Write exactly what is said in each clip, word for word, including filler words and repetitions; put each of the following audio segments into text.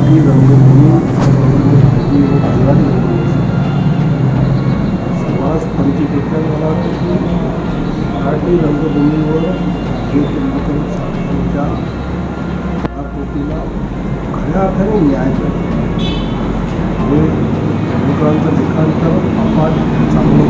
मराठी रंगभूमी ही एक मराठी समाज परिचितेच्या मला वाटतं की मराठी रंगभूमीवर जे चित्रपट साकारण्याच्या कलाकृतीला खऱ्या अर्थाने न्याय करतो. हे लेखकांचं लिखाण तर अफाट चांगलं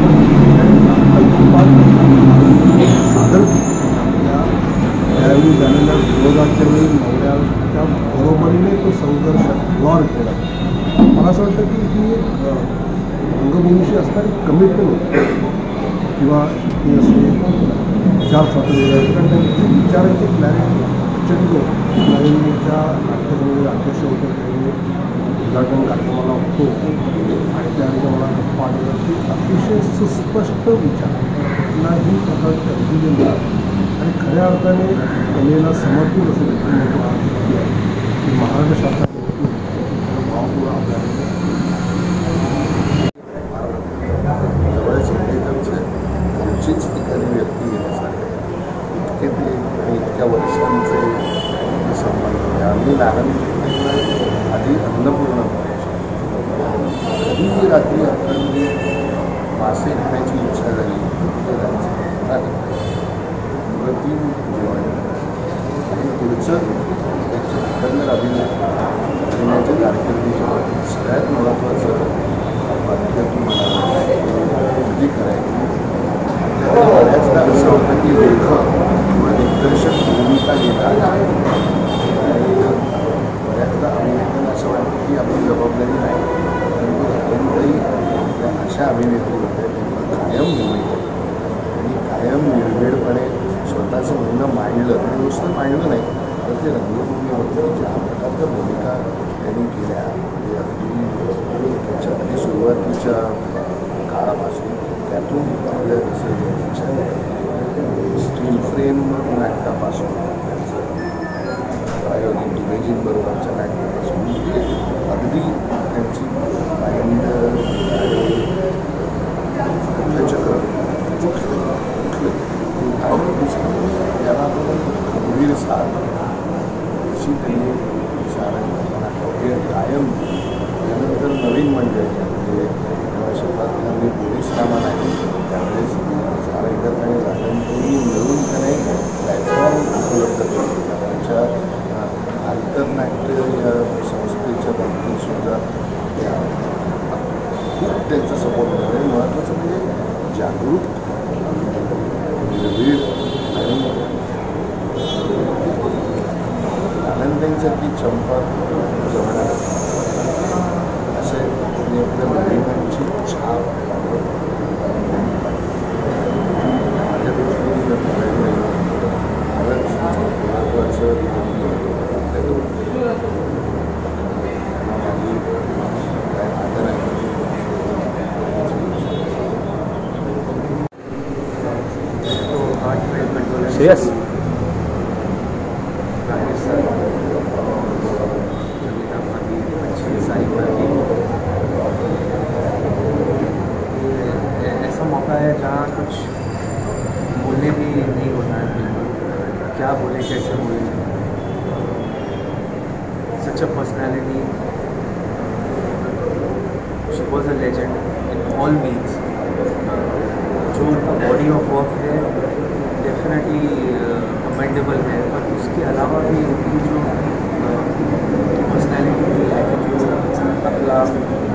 सादर आपल्या त्यावेळी झालेल्या विरोधाच्या वेळी नवऱ्याच्या बरोबरीने तो संघर्ष एक्सप्लोर केला. मला असं वाटतं की ही एक रंगभूमीशी असणारी कमिटमेंट किंवा ती असे विचार स्वातंत्र्य कारण त्यांची विचारांची क्लॅरिटी प्रचंड नवीनच्या नाट्यसंघाचे अध्यक्ष होते त्यांनी उद्घाटन कार्यक्रमाला होतो आणि त्यानंतर मला गप्पा आलेला की अतिशय सुस्पष्ट विचार कुठलाही प्रकारची अगदी मिळाला आणि खऱ्या अर्थाने कलेला समर्पित असं व्यक्तिमत्व आहे की महाराष्ट्र शासनाने भावपूर्ण आपल्याला जवळच इंडियनचे पुढचीच ठिकाणी व्यक्ती घेण्यासाठी इतके ते आणि इतक्या वर्षांचे संबंध. आम्ही लहानपणी आधी अन्नपूर्ण कधीही रात्री आपण मासे खाण्याची इच्छा झाली तिथे जायचं तीन जेवण आणि पुढचं एकंदर अभिनय अभिनयाच्या कारकिर्दीच्या बाबतीत सगळ्यात महत्त्वाचं वाक्य तुम्हाला कधी करायची. बऱ्याचदा असं होतं की लेखक किंवा दिग्दर्शक भूमिका घेतात आणि बऱ्याचदा अभिनेत्यांना असं वाटतं की आपली जबाबदारी नाही परंतु अत्यंतही अशा अभिनेत्री होत्या त्यांनी कायम भूमिका त्यांनी कायम निर्भीडपणे स्वतःचं म्हणणं मांडलं आणि नुसतं मांडलं नाही तर ते रंगभूमीवरती ज्या प्रकारच्या भूमिका त्यांनी केल्या ते अगदी त्याच्या अगदी सुरुवातीच्या काळापासून त्यातून आपल्या जसं स्टील फ्रेम नाटकापासून प्रायोगिक दुबेजींबरोबरच्या नाटकापासून अगदी त्यांची माइंड चक्र त्याला खंबीर साथ अशी त्यांनी सारंग कायम त्यानंतर नवीन मंडळी म्हणजे शताब्दी पोलीस कामाला आहे त्यावेळेस सारंगत आणि राजनपुरी मिळून त्याने प्लॅटफॉर्म उपलब्ध केले. त्यांच्या आंतरनाट्य या संस्थेच्या बाबतीतसुद्धा त्या खूप त्यांचा सपोर्ट होता आणि महत्त्वाचं म्हणजे जागृत निर्भीड आणि आनंदांसारखी चंपा जमणार असे आपल्या महिलांची छाप माझ्या दृष्टीने महत्त्वाचं काय आदर आहे. Yes. ऐसा मौका है जहाँ कुछ बोलने भी नहीं होता है, क्या बोले कैसे बोले. Such a personality, she was a legend in all means. जो उनका बॉडी ऑफ वर्क है डेफिनेटली कमेंडेबल है, पर उसके अलावा भी उनकी जो पर्सनैलिटी थी, एटीट्यूड, अखलाक,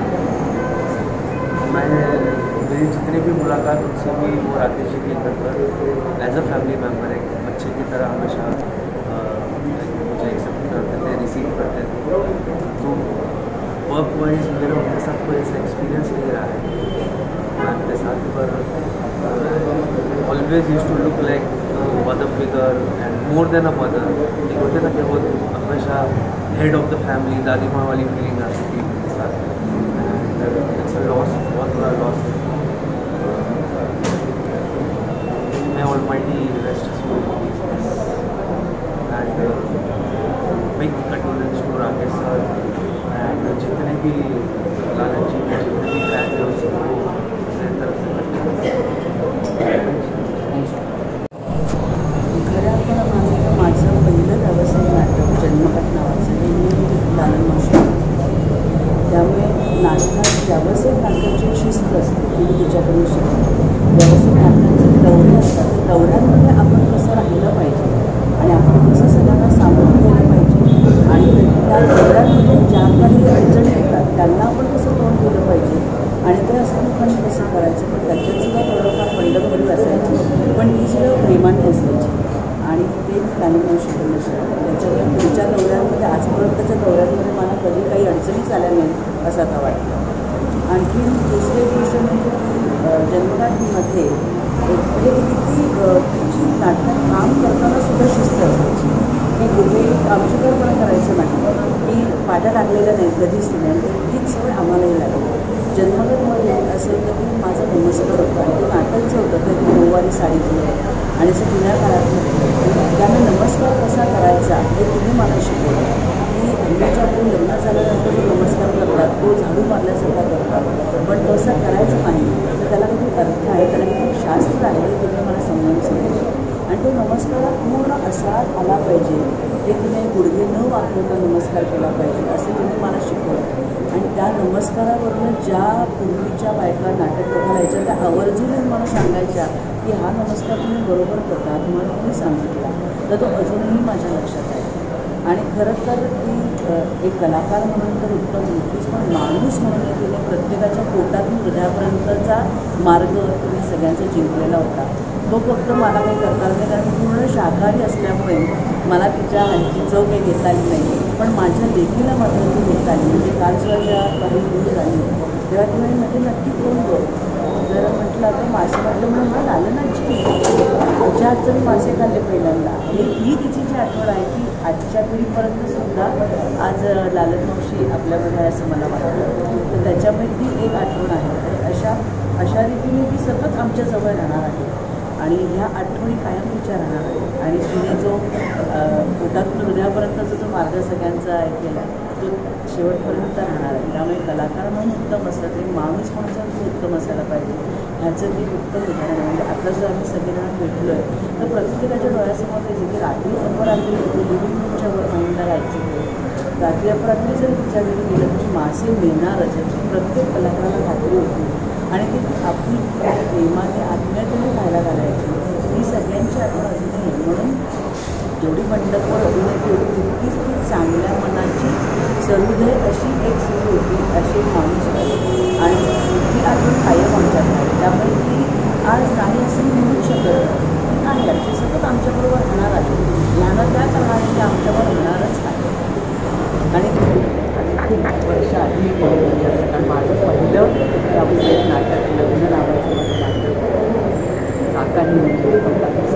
मैं मेरी जितनी भी मुलाकात उनसे भी वो राकेश जी के घर पर एज अ फैमिली मेम्बर एक बच्चे की तरह हमेशा मुझे एक्सेप्ट करते थे, रिसीव करते थे. तो वर्क वाइज मेरा उनके साथ कोई ऐसा एक्सपीरियंस नहीं रहा है. मैं उनके साथ पर always use to look like mother figure and more than a mother. एक होते ना कि वो हमेशा हेड ऑफ द फैमिली, दादी माँ वाली फीलिंग आती थी उनके साथ. इट्स अ लॉस, बहुत बड़ा लॉस है. मैं almighty rest and big condolence to Rakesh sir and जितने भी लालन जी के जितने भी फैन थे उन सबको मेरी तरफ से करते खऱ्या पण माझं माझं पहिलं व्यावसायिक नाटक जन्मकथ नावाचं हे मी लालन दौऱ्यांमध्ये आपण कसं राहिलं पाहिजे आणि आपण कसं सगळ्यांना सामोरं गेलं पाहिजे आणि त्या दौऱ्यांमध्ये ज्या काही अडचणी येतात त्यांना आपण कसं तोंड दिलं पाहिजे आणि ते असं लोकांनी कसं करायचं. पण त्याच्यातसुद्धा थोडंफार बंडखोरी असायची, पण ती सगळं प्रेमाने असायची आणि ते प्लॅनिंग शिकवलं नसतं. त्याच्यामुळे पुढच्या दौऱ्यांमध्ये आजपर्यंतच्या दौऱ्यांमध्ये मला कधी काही अडचणीच आल्या नाही असं आता वाटतं. आणखी दुसरी गोष्ट म्हणजे की जन्मगाठीमध्ये म्हणजे किती तिची नाटकात काम करताना सुद्धा शिस्त असायची की कुठे आमच्याकडे करायचं नाही की पाट्या टाकलेल्या नाहीत कधीच नाही. हीच सवय आम्हालाही लागली. जन्मगतमध्ये असं होतं की माझं नमस्कार होतं आणि ते नाटकचं होतं ते नऊवारी साडीतलं आणि असं जुन्या काळातलं त्यामुळे नमस्कार कसा करायचा हे तुम्ही मला शिकवलं की हल्लीच्या आपण लग्न झाल्यानंतर जो नमस्कार करतात तो झाडू मारल्यासारखा करतात, पण तसं करायचं नाही. तर त्याला काही अर्थ आहे, त्याला काही शास्त्र आहे, हे तुम्ही मला समजावून सांगितलं. आणि तो नमस्कार पूर्ण असा आला पाहिजे हे तुम्ही गुडघे न वापरता नमस्कार केला पाहिजे असं तुम्ही मला शिकवलं. आणि त्या नमस्कारावरून ज्या पूर्वीच्या बायका नाटक बघायच्या त्या आवर्जून मला सांगायच्या की हा नमस्कार तुम्ही बरोबर करतात म्हणून तुम्ही सांगितला, तर तो अजूनही माझ्या लक्षात आहे. आणि खरं तर ती एक कलाकार म्हणून तर उत्तम होतीच, पण माणूस म्हणून तिने प्रत्येकाच्या पोटातून हृदयापर्यंतचा मार्ग तिने सगळ्यांचा जिंकलेला होता. तो फक्त मला काही करता नाही, कारण पूर्ण शाकाहारी असल्यामुळे मला तिच्या हातची चव काही घेता आली नाही, पण माझ्या लेखीला मात्र ती घेता आली. म्हणजे काल जेव्हा ज्या काही न्यूज आली तेव्हा ती म्हणे म्हणजे नक्की कोण गो जर म्हटलं तर मासे म्हटलं म्हणून हा लालनाची आमच्या हातचं मी मासे खाल्ले पहिल्यांदा. हे ही तिची जी आठवण आहे की आजच्या पिढीपर्यंत सुद्धा आज लालन मावशी आपल्यामध्ये आहे असं मला वाटतं. तर त्याच्यामुळे ती एक आठवण आहे आणि अशा अशा रीतीने ती सतत आमच्याजवळ राहणार आहे आणि ह्या आठवणी कायम तिच्या राहणार आहे. आणि तिने जो पोटातून हृदयापर्यंतचा जो मार्ग सगळ्यांचा ऐकलेला आहे तो शेवटपर्यंत राहणार आहे. त्यामुळे कलाकार म्हणून उत्तम असलं तरी माणूस म्हणून उत्तम असायला पाहिजे ह्याचं ती उत्तम उदाहरण आहे. म्हणजे आता जर आम्ही सगळेजण भेटलो आहे तर प्रत्येकाच्या डोळ्यासमोर पाहिजे की रात्री अपरात्री लिव्हिंग रूमच्या वर महिंदा राहायची रात्री अपरात्री जर तिच्या घरी गेलं तर मासे मिळणारच याची प्रत्येक कलाकाराला खात्री होती आणि ती आपली प्रेमाने आत्मीयतेने खायला घालायची. ही सगळ्यांची आठवण अजूनही आहे. म्हणून जेवढी मंडपवर अभिनेत्री होती तितकीच ती चांगल्या मनाची सहृदय अशी एक स्त्री होती, अशी एक माणूस होती आणि ती आठवण कायम आमच्यात आहे. त्यामुळे ती आज नाही असं मी म्हणू शकत ती आहे अशी सतत आमच्याबरोबर राहणार आहे. ह्यानं त्या कारणाने ती आमच्यावर राहणारच आहे. आणि खूप वर्ष आधी कारण माझं पहिलं व्यावसायिक नाटक लग्न नावाचं माझं नाटक काकांनी म्हणजे पंढरपूर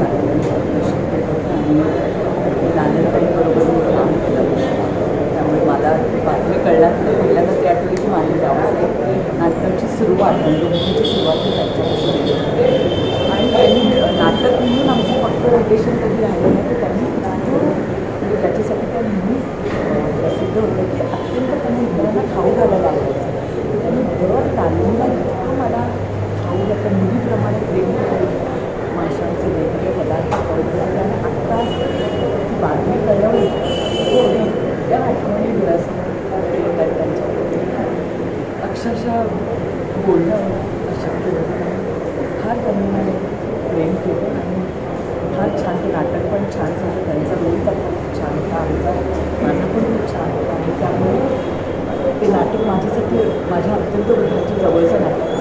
सारखं आणि लालनताईंबरोबर मी काम केलं. त्यामुळे मला बातमी कळल्यात पहिल्यांदा ती आठवली की माझी व्यावसायिक नाटकाची सुरुवात रंगभूमीची सुरुवात ही त्यांच्यापासून केली. आणि त्यांनी नाटक म्हणून आमचं फक्त रिलेशन कधी राहिलं नाही तर त्यांनी म्हणजे त्याच्यासाठी त्या नेहमी प्रसिद्ध होतं की अत्यंत त्यांनी इतरांना खाऊ घालायला आवडायचं. त्यांनी दर तालमीला इतकं मला खाऊ घातलं मुलीप्रमाणे प्रेम करून माशांचे वेगवेगळे पदार्थ कळतात. आणि आत्ता ती बातमी कळवली त्या आठवणी डोळ्यासमोर येतात त्यांच्या अक्षरशः बोलणं अशक्य होतं. फार त्यांनी प्रेम केलं आणि फार छान ते नाटक पण छान झालं. त्यांचा रोल पण खूप छान होता, आमचा माझा पण खूप छान होता आणि त्यामुळे ते नाटक माझ्यासाठी माझ्या अत्यंत हृदयाच्या जवळचं नाटक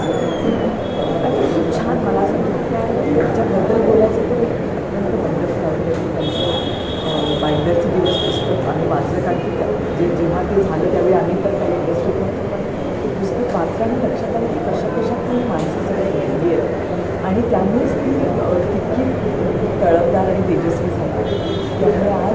असं आणि खूप छान मला असं वाटतं त्याच्याबद्दल बोलायचं तर नंतर बंडच लावलं त्यांचं बाइंडरचं दिवस पुस्तक आम्ही वाचलं कारण की जे जेव्हा ते झालं त्यावेळी आम्ही तर काही इंडस्ट्रीत नव्हतं, पण ते पुस्तक वाचलं आणि लक्षात आलं की कशा कशात ती माणसं सगळे गेली आहेत आणि त्यामुळेच ती तितकी तळपदार आणि तेजस्वी झाली. त्यामुळे आज